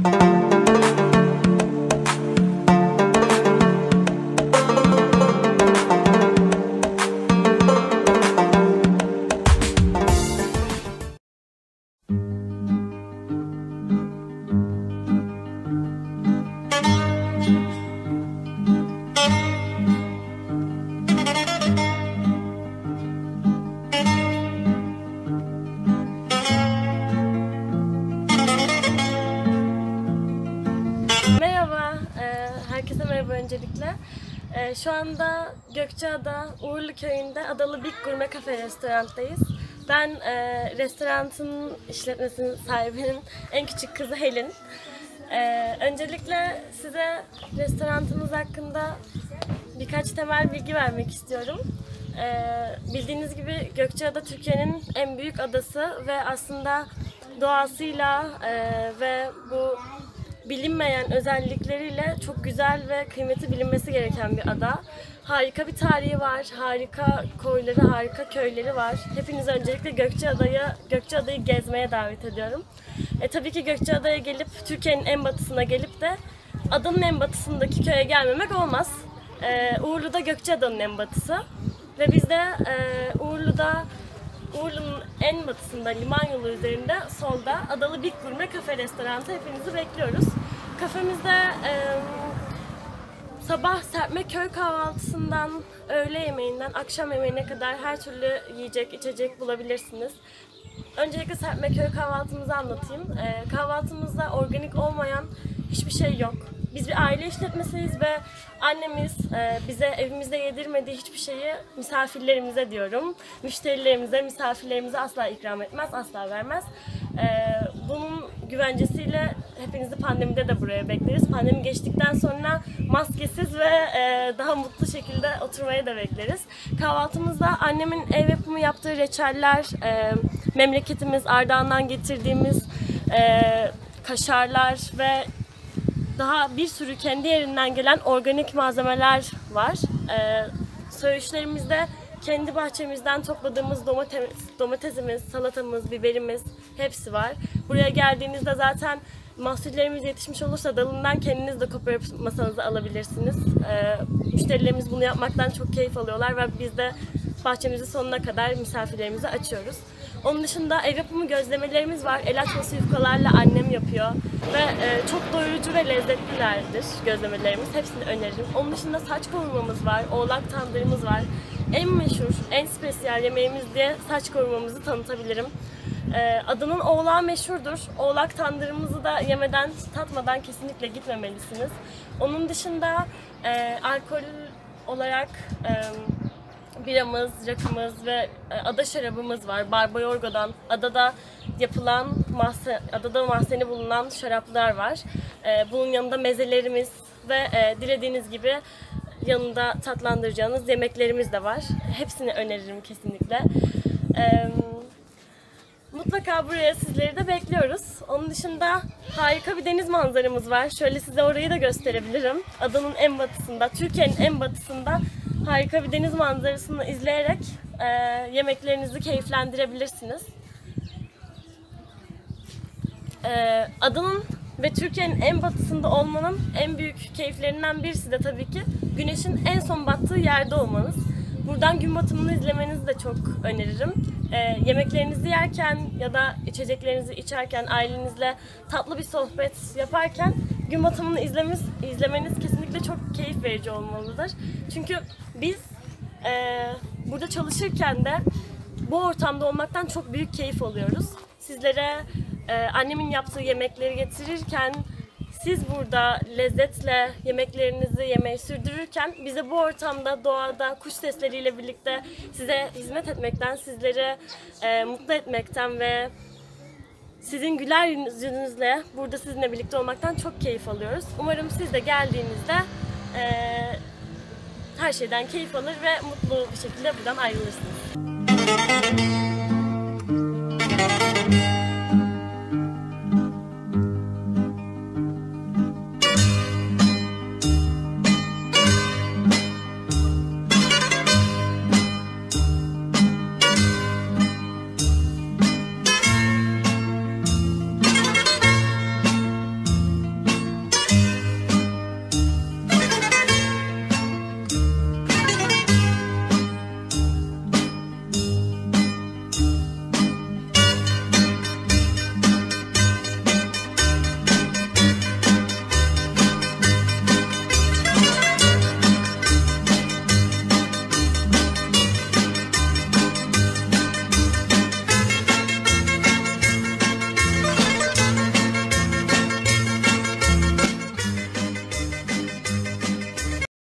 Herkese merhaba öncelikle. Şu anda Gökçeada, Uğurlu Köyü'nde Adalı Big Gurme Cafe Restorant'tayız. Ben restoranın işletmesinin sahibinin en küçük kızı Helin. Öncelikle size restoranımız hakkında birkaç temel bilgi vermek istiyorum. Bildiğiniz gibi Gökçeada Türkiye'nin en büyük adası ve aslında doğasıyla ve bu bilinmeyen özellikleriyle çok güzel ve kıymeti bilinmesi gereken bir ada. Harika bir tarihi var, harika koyları, harika köyleri var. Hepinizi öncelikle Gökçeada'yı gezmeye davet ediyorum. Tabii ki Gökçeada'ya gelip, Türkiye'nin en batısına gelip de adanın en batısındaki köye gelmemek olmaz. Uğurlu'da Gökçeada'nın en batısı ve biz de Uğurlu'nun en batısında, liman yolu üzerinde solda Adalı Big Gurme Cafe Restorant'a hepinizi bekliyoruz. Kafemizde sabah serpme köy kahvaltısından, öğle yemeğinden, akşam yemeğine kadar her türlü yiyecek, içecek bulabilirsiniz. Öncelikle serpme köy kahvaltımızı anlatayım. Kahvaltımızda organik olmayan hiçbir şey yok. Biz bir aile işletmesiyiz ve annemiz bize evimizde yedirmediği hiçbir şeyi misafirlerimize diyorum. Müşterilerimize, misafirlerimize asla ikram etmez, asla vermez. Bunun güvencesiyle hepinizi pandemide de buraya bekleriz. Pandemi geçtikten sonra maskesiz ve daha mutlu şekilde oturmaya da bekleriz. Kahvaltımızda annemin ev yapımı yaptığı reçeller, memleketimiz Ardahan'dan getirdiğimiz kaşarlar ve daha bir sürü kendi yerinden gelen organik malzemeler var. Söğüşlerimizde kendi bahçemizden topladığımız domatesimiz, salatamız, biberimiz hepsi var. Buraya geldiğinizde zaten mahsullerimiz yetişmiş olursa dalından kendiniz de koparıp masanıza alabilirsiniz. Müşterilerimiz bunu yapmaktan çok keyif alıyorlar ve biz de bahçemizi sonuna kadar misafirlerimize açıyoruz. Onun dışında ev yapımı gözlemelerimiz var. El açması yufkalarla annem yapıyor ve çok doyurucu ve lezzetlilerdir gözlemelerimiz. Hepsini öneririm. Onun dışında saç kavurmamız var, oğlak tandırımız var. En meşhur, en spesiyel yemeğimiz diye saç kavurmamızı tanıtabilirim. Adanın oğlağı meşhurdur. Oğlak tandırımızı da yemeden, tatmadan kesinlikle gitmemelisiniz. Onun dışında alkol olarak biramız, rakımız ve ada şarabımız var. Barbayorgo'dan, adada mahzeni bulunan şaraplar var. Bunun yanında mezelerimiz ve dilediğiniz gibi yanında tatlandıracağınız yemeklerimiz de var. Hepsini öneririm kesinlikle. Mutlaka buraya sizleri de bekliyoruz. Onun dışında harika bir deniz manzaramız var. Şöyle size orayı da gösterebilirim. Adanın en batısında, Türkiye'nin en batısında harika bir deniz manzarasını izleyerek yemeklerinizi keyiflendirebilirsiniz. Adanın ve Türkiye'nin en batısında olmanın en büyük keyiflerinden birisi de tabii ki güneşin en son battığı yerde olmanız. Buradan gün batımını izlemenizi de çok öneririm. Yemeklerinizi yerken ya da içeceklerinizi içerken, ailenizle tatlı bir sohbet yaparken gün batımını izlemeniz kesinlikle çok keyif verici olmalıdır. Çünkü biz burada çalışırken de bu ortamda olmaktan çok büyük keyif alıyoruz. Sizlere annemin yaptığı yemekleri getirirken, siz burada lezzetle yemeklerinizi yemeyi sürdürürken bize bu ortamda, doğada, kuş sesleriyle birlikte size hizmet etmekten, sizleri mutlu etmekten ve sizin güler yüzünüzle burada sizinle birlikte olmaktan çok keyif alıyoruz. Umarım siz de geldiğinizde her şeyden keyif alır ve mutlu bir şekilde buradan ayrılırsınız.